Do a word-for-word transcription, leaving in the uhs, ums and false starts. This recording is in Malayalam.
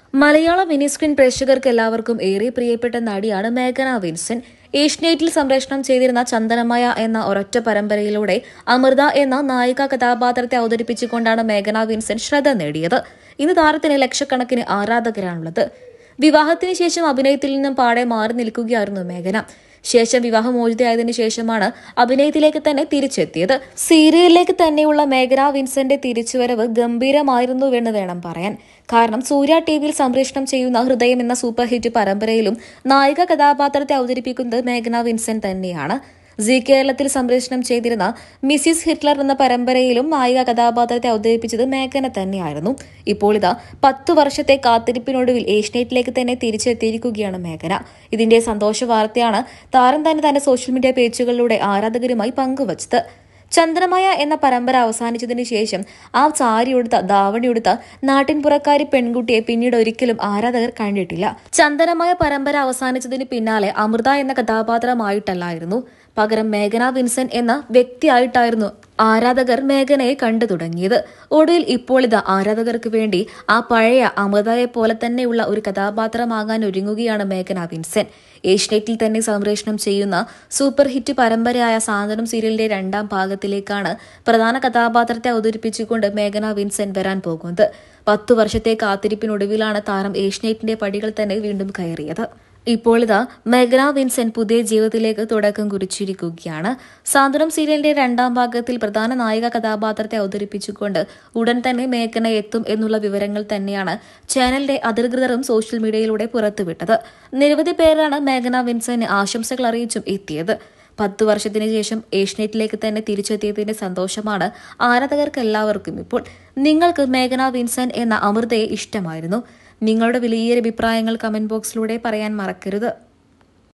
മലയാള മിനി സ്ക്രീൻ പ്രേക്ഷകർക്ക് എല്ലാവർക്കും ഏറെ പ്രിയപ്പെട്ട നടിയാണ് മേഘന വിൻസെന്റ്. ഏഷ്യനെറ്റിൽ സംപ്രേഷണം ചെയ്തിരുന്ന ചന്ദനമയ എന്ന ഒരൊറ്റ പരമ്പരയിലൂടെ അമൃത എന്ന നായിക കഥാപാത്രത്തെ അവതരിപ്പിച്ചുകൊണ്ടാണ് മേഘന വിൻസെന്റ് ശ്രദ്ധ നേടിയത്. ഇന്ന് താരത്തിന് ലക്ഷക്കണക്കിന് ആരാധകരാണുള്ളത്. വിവാഹത്തിന് ശേഷം അഭിനയത്തിൽ നിന്നും പാടെ മാറി നിൽക്കുകയായിരുന്നു മേഘന. ശേഷം വിവാഹമോചിതയായതിനു ശേഷമാണ് അഭിനയത്തിലേക്ക് തന്നെ തിരിച്ചെത്തിയത്. സീരിയലിലേക്ക് തന്നെയുള്ള മേഘന വിൻസെന്റ് തിരിച്ചുവരവ് ഗംഭീരമായിരുന്നുവെന്ന് വേണം പറയാൻ. കാരണം സൂര്യ ടിവിയിൽ സംപ്രേഷണം ചെയ്യുന്ന ഹൃദയം എന്ന സൂപ്പർ ഹിറ്റ് പരമ്പരയിലും നായിക കഥാപാത്രത്തെ അവതരിപ്പിക്കുന്നത് മേഘന വിൻസെന്റ് തന്നെയാണ്. സി കേരളത്തിൽ സംപ്രേഷണം ചെയ്തിരുന്ന മിസിസ് ഹിറ്റ്ലർ എന്ന പരമ്പരയിലും നായിക കഥാപാത്രത്തെ അവതരിപ്പിച്ചത് മേഘന തന്നെയായിരുന്നു. ഇപ്പോൾ ഇതാ പത്തു വർഷത്തെ കാത്തിരിപ്പിനൊടുവിൽ ഏഷ്യനെറ്റിലേക്ക് തന്നെ തിരിച്ചെത്തിയിരിക്കുകയാണ് മേഘന. ഇതിന്റെ സന്തോഷ വാർത്തയാണ് താരം തന്നെ തന്റെ സോഷ്യൽ മീഡിയ പേജുകളിലൂടെ ആരാധകരുമായി പങ്കുവച്ചത്. ചന്ദനമയ എന്ന പരമ്പര അവസാനിച്ചതിനു ശേഷം ആ സാരിയുടുത്ത ധാവണിയുടുത്ത നാട്ടിൻപുറക്കാരി പെൺകുട്ടിയെ പിന്നീട് ഒരിക്കലും ആരാധകർ കണ്ടിട്ടില്ല. ചന്ദനമയ പരമ്പര അവസാനിച്ചതിന് പിന്നാലെ അമൃത എന്ന കഥാപാത്രമായിട്ടല്ലായിരുന്നു, പകരം മേഘന വിൻസെന്റ് എന്ന വ്യക്തിയായിട്ടായിരുന്നു ആരാധകർ മേഘനയെ കണ്ടു തുടങ്ങിയത്. ഒടുവിൽ ഇപ്പോൾ ഇത് ആരാധകർക്ക് വേണ്ടി ആ പഴയ അമൃതയെ പോലെ തന്നെയുള്ള ഒരു കഥാപാത്രമാകാൻ ഒരുങ്ങുകയാണ് മേഘന വിൻസെന്റ്. ഏഷ്യനെറ്റിൽ തന്നെ സംപ്രേഷണം ചെയ്യുന്ന സൂപ്പർ ഹിറ്റ് പരമ്പരയായ സാന്ത്വനം സീരിയലിന്റെ രണ്ടാം ഭാഗത്തിലേക്കാണ് പ്രധാന കഥാപാത്രത്തെ അവതരിപ്പിച്ചുകൊണ്ട് മേഘന വിൻസെന്റ് വരാൻ പോകുന്നത്. പത്തു വർഷത്തെ കാത്തിരിപ്പിനൊടുവിലാണ് താരം ഏഷ്യനെറ്റിന്റെ പടികൾ തന്നെ വീണ്ടും കയറിയത്. ഇപ്പോൾ ഇതാ മേഘന വിൻസെന്റ് പുതിയ ജീവിതത്തിലേക്ക് തുടക്കം കുറിച്ചിരിക്കുകയാണ്. സാന്ത്വനം സീരിയലിന്റെ രണ്ടാം ഭാഗത്തിൽ പ്രധാന നായിക കഥാപാത്രത്തെ അവതരിപ്പിച്ചുകൊണ്ട് ഉടൻ തന്നെ മേഘന എത്തും എന്നുള്ള വിവരങ്ങൾ തന്നെയാണ് ചാനലിന്റെ അധികൃതരും സോഷ്യൽ മീഡിയയിലൂടെ പുറത്തുവിട്ടത്. നിരവധി പേരാണ് മേഘന വിൻസെന്റിന് ആശംസകൾ അറിയിച്ചും എത്തിയത്. പത്തു വർഷത്തിന് ശേഷം ഏഷ്യനെറ്റിലേക്ക് തന്നെ തിരിച്ചെത്തിയതിന്റെ സന്തോഷമാണ് ആരാധകർക്ക് എല്ലാവർക്കും ഇപ്പോൾ. നിങ്ങൾക്ക് മേഘന വിൻസെന്റ് എന്ന അമൃതയെ ഇഷ്ടമായിരുന്നു? നിങ്ങളുടെ വിലയേറിയ അഭിപ്രായങ്ങൾ കമന്റ് ബോക്സിലൂടെ പറയാൻ മറക്കരുത്.